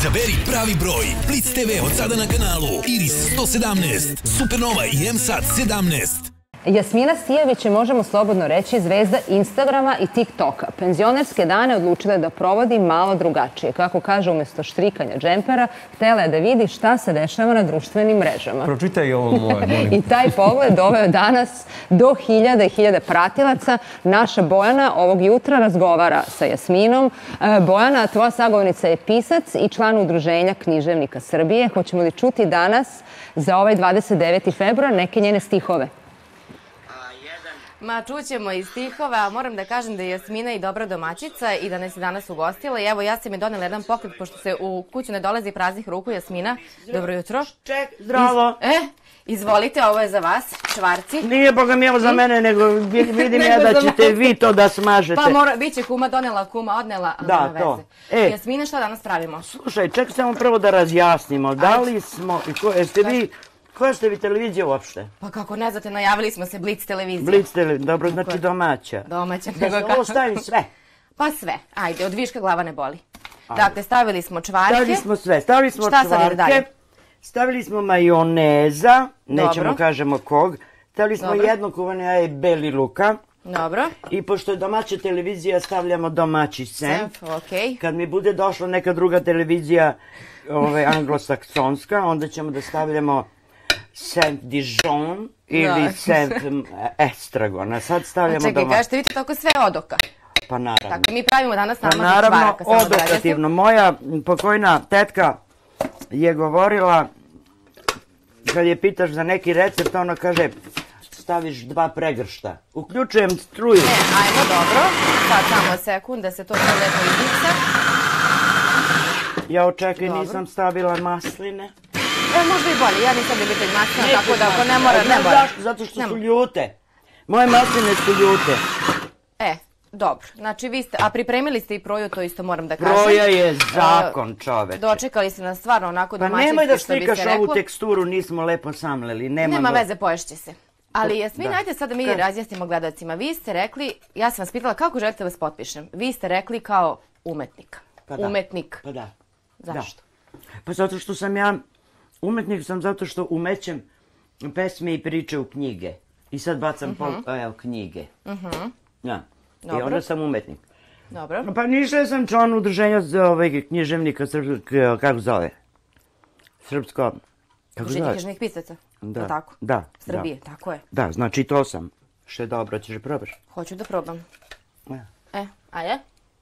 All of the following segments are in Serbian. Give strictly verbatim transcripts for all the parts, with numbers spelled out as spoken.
Izaberi pravi broj. Blitz te ve od sada na kanalu Iris sto sedamnaest, Supernova i M SAT sedamnaest. Jasmina Stijević je, možemo slobodno reći, zvezda Instagrama i TikToka. Penzionerske dane odlučila je da provodi malo drugačije. Kako kaže, umjesto štrikanja džempera, htjela je da vidi šta se dešava na društvenim mrežama. Pročitaj ovo moje, molim. I taj pogled doveo danas do hiljade i hiljade pratilaca. Naša Bojana ovog jutra razgovara sa Jasminom. Bojana, tvoja sagovornica je pisac i član Udruženja književnika Srbije. Hoćemo li čuti danas za ovaj dvadeset deveti februar neke njene stihove? Ma, čućemo iz stihova, a moram da kažem da je Jasmina i dobra domaćica i da nas je danas ugostila. I evo, ja sam je donela jedan poklon, pošto se u kuću ne dolazi praznih ruku. Jasmina, dobro jutro. Ček, zdravo. E, izvolite, ovo je za vas, čvarci. Nije, boga mi, evo za mene, nego vidim ja da ćete vi to da smažete. Pa mora, bit će kuma, donela kuma, odnela, ali nema veze. E, Jasmina, šta danas pravimo? Slušaj, ček samo prvo da razjasnimo. Da li smo, jeste vi... Koja ste vi televizija uopšte? Pa kako ne znate, najavili smo se Blitz televizija. Blitz televizija, dobro, znači domaća. Domaća. Da se ovo stavi sve? Pa sve, ajde, od viška glava ne boli. Dakle, stavili smo čvarke. Stavili smo sve, stavili smo čvarke, stavili smo majoneza, nećemo kažemo kog, stavili smo jedno kuvane jaje beli luka. Dobro. I pošto je domaća televizija, stavljamo domaći senf. Okej. Kad mi bude došla neka druga televizija, anglosaksonska, onda ćemo da stavljamo Saint Dijon ili Saint Estragon. A sad stavljamo domaći. Čekaj, kažete, vidite toliko sve odoka. Pa naravno. Dakle, mi pravimo danas namažu čvaraka. Naravno, odokativno. Moja pokojna tetka je govorila, kad je pitaš za neki recept, ona kaže, staviš dva pregršta. Uključujem struju. Ne, ajmo, dobro. Sad samo sekund da se to sve lepo izmixa. Ja očekaj, nisam stavila masline. E, možda i bolje, ja nisam ljubitelj maslina, tako da ako ne mora, ne mora. Zašto? Zato što su ljute. Moje masline su ljute. E, dobro. Znači, vi ste, a pripremili ste i proju, to isto moram da kažem. Proja je zakon, čoveče. Dočekali ste nas stvarno onako domaćinski, što bi se reklo. Pa nemoj da slikaš ovu teksturu, nismo lepo samleli. Nema veze, poješće se. Ali Jasmina, ajde sad da mi razjasnimo gledalcima. Vi ste rekli, ja sam vas pitala kako želite vas potpišem. Vi ste rekli kao umetnik. Umetnik. Pa da. Zašto? Pa zato što sam ja... Umetnik sam zato što umećem pesme i priče u knjige. I sad bacam knjige. I onda sam umetnik. Dobro. Pa ništa sam član udruženja književnika, kako zove? Srpsko... Udruženje književnih pisaca? Da. Tako? Da. Srbije, tako je. Da, znači to sam. Što je dobro, ćeš da probaš? Hoću da probam. E, ajde.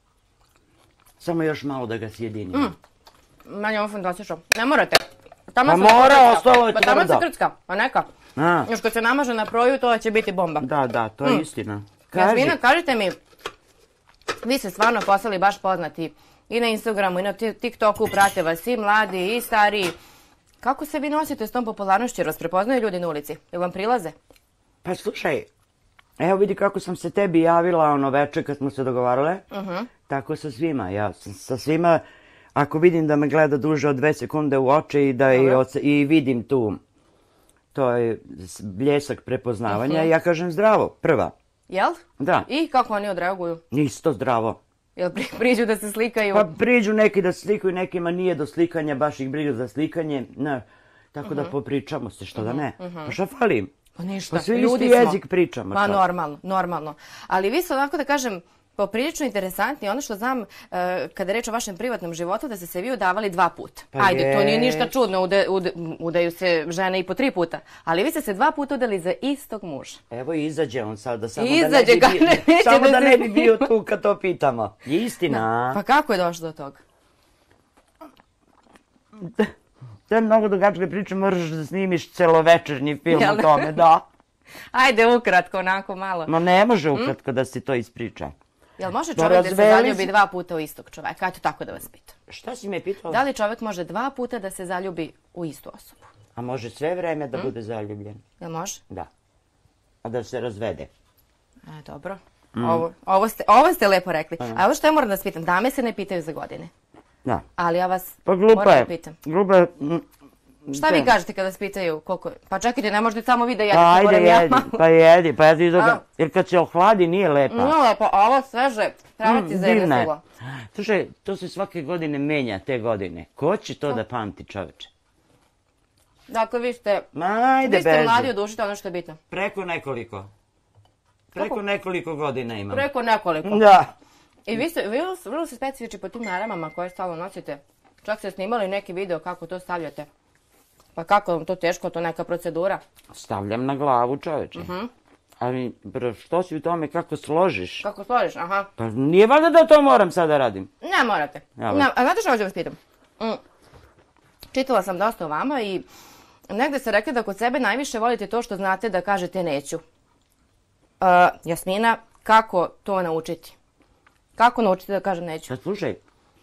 Samo još malo da ga sjedinimo. Manje ovo fantastično. Ne morate. Pa mora, ostalo je tvrdo. Pa tamo se krcka, pa neka. Još kad se namaže na proju, to će biti bomba. Da, da, to je istina. Jasmina, kažite mi, vi ste stvarno postali baš poznati i na Instagramu i na TikToku, prate vas i mladi i stariji. Kako se vi nosite s tom popularnošću? Jer vas prepoznaju ljudi na ulici? Jel vam prilaze? Pa slušaj, evo vidi kako sam se tebi javila ono večer kad smo se dogovarale. Tako sa svima, ja sam sa svima... Ako vidim da me gleda duže od dve sekunde u oči i vidim tu, to je bljesak prepoznavanja, ja kažem zdravo, prva. Jel? Da. I kako oni odreaguju? Isto zdravo. Jel priđu da se slikaju? Pa priđu neki da se slikaju, nekima nije do slikanja, baš ih briga za slikanje, tako da popričamo se, što da ne. Pa šta falim? Pa ništa, ljudi smo. Pa svi isti jezik pričamo. Pa normalno, normalno. Ali vi ste onako da kažem, poprilično interesantni. Ono što znam, kada je reč o vašem privatnom životu, da ste se vi udavali dva puta. Ajde, to nije ništa čudno, udaju se žene i po tri puta. Ali vi ste se dva puta udali za istog muža. Evo izađe on sada, samo da ne bi bio tu kad to pitamo. Je istina. Pa kako je došlo do toga? To je mnogo dugačke priče, moraš da snimiš celovečernji film o tome, da. Ajde, ukratko, onako malo. No ne može ukratko da se to ispriča. Jel može čovjek da se zaljubi dva puta u istog čoveka? Ajde tako da vas pitam. Šta si me pitala? Da li čovjek može dva puta da se zaljubi u istu osobu? A može sve vreme da bude zaljubljen. Jel može? Da. A da se razvede. E, dobro. Ovo ste lepo rekli. A ovo što ja moram da vas pitam, dame se ne pitaju za godine. Da. Ali ja vas moram da pitam. Pa glupa je. Šta vi kažete kada vas pitaju koliko je? Pa čekajte, ne možete samo vi da jedete, Pa ajde, moram ja jedi, malo. pa jedi, pa jedi dok... A. Jer kad se ohladi nije lepa. No, lepo, a ovo sveže, treba ti za jedno Divna je. sugo. Slušaj, to se svake godine menja, te godine. Ko će to da pamti, čoveče? Dakle, vi ste, Ma ajde, vi ste beži. mladi od duše, to je ono što je bitno. Preko nekoliko. Preko nekoliko godina imam. Preko nekoliko. Da. I vi ste vrlo, vrlo se specifični po tim naramama koje stalno nosite. Čak ste snimali neki video kako to stavljate. Pa kako vam to teško, to neka procedura? Stavljam na glavu, čoveče. Ali, bro, što si u tome, kako složiš? Kako složiš, aha. Pa nije valjda da to moram sad da radim. Ne morate. Ja, Ne, a znate što hoću vas pitam? Mm. Čitala sam dosta o vama i negde ste rekli da kod sebe najviše volite to što znate da kažete neću. Uh, Jasmina, kako to naučiti? Kako naučiti da kažem neću? Sad slušaj.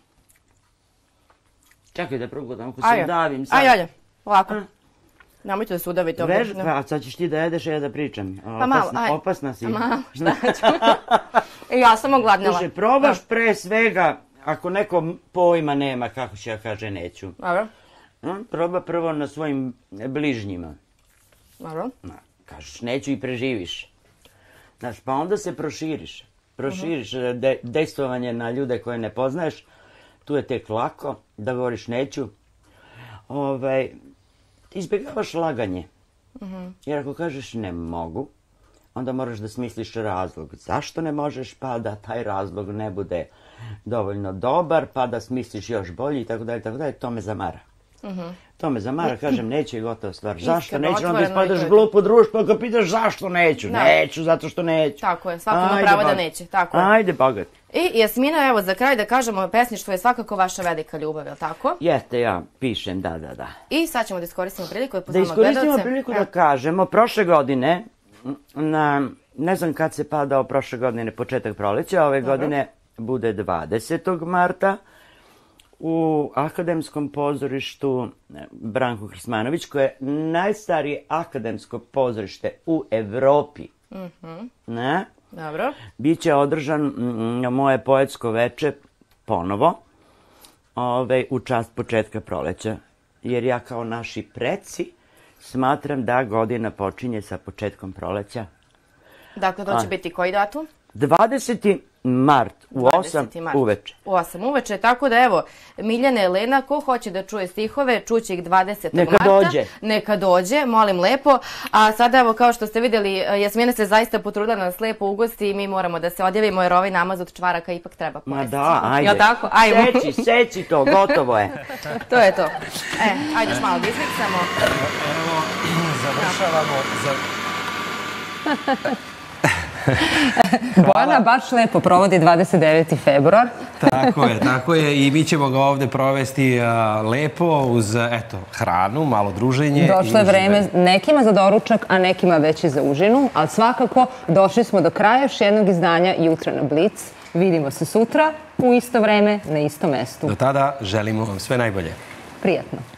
Čekaj da progledam, ako Ajde, se davim sad. ajde, ajde, ovako. Nemojte da se udavite ovdje. Vež, pa sad ćeš ti da jedeš, a ja da pričam. Pa malo, Opasna, ajde. opasna si. Pa malo, šta ću? I ja sam ogladnila. Slušaj, probaš pre svega, ako neko pojma nema kako će ja kaže neću. Dobro, Hm, Proba prvo na svojim bližnjima. dobro. Na, kažeš neću i preživiš. Znaš, pa onda se proširiš. Proširiš de, dejstvovanje na ljude koje ne poznaješ. Tu je tek lako da govoriš neću. Ovaj, izbjegavaš laganje. Jer ako kažeš ne mogu, onda moraš da smisliš razlog. Zašto ne možeš, pa da taj razlog ne bude dovoljno dobar, pa da smisliš još bolji i tako dalje, tako dalje. To me zamara. To me zamara, kažem neću i gotova stvar. Zašto Iskreno, neću? Onda otvoreno i ispadaš to je glupo društvo ako pitaš zašto neću. Da. Neću, zato što neću. Tako je, svako ima Ajde, pravo da bogat. neće, tako je. Ajde, bogat. I Jasmina, evo za kraj da kažemo, pesništvo je svakako vaša velika ljubav, je li tako? Jeste, ja pišem, da, da, da. I sad ćemo da iskoristimo priliku da Da pozovemo iskoristimo gledalce. priliku da Evo. kažemo, prošle godine, na, ne znam kad se padao prošle godine početak proleća, ove godine bude dvadesetog marta, u Akademskom pozorištu Branko Hrsmanović, koje je najstarije akademsko pozorište u Evropi. Ne? Dobro. Biće održan mm, moje poetsko veče ponovo, ove, u čast početka proleća. Jer ja kao naši preci smatram da godina počinje sa početkom proleća. Dakle, to će biti koji datum? dvadeseti mart u osam dvadeseti mart. uveče. U osam uveče, tako da evo, Miljana Elena, ko hoće da čuje stihove, čuće ih dvadesetog Neka marta. dođe. Neka dođe, molim lepo. A sada evo, kao što ste vidjeli, Jasmina se zaista potrudila da nas lepo ugosti i mi moramo da se odjavimo jer ovaj namaz od čvaraka ipak treba Ma pojesti. da, ajde. Jel tako? Ajmo. Seci, seci to, gotovo je. To je to. E, ajde još malo da izmiksamo. Evo, završavamo za... Bojana baš lepo provodi dvadeset deveti februar. Tako je, tako je. I mi ćemo ga ovde provesti a, lepo uz, eto, hranu, malo druženje. Došlo je i vreme uživanje. nekima za doručak, a nekima već i za užinu, ali svakako došli smo do kraja još jednog izdanja Jutra na Blic. Vidimo se sutra u isto vreme na istom mestu. Do tada želimo vam sve najbolje. Prijatno.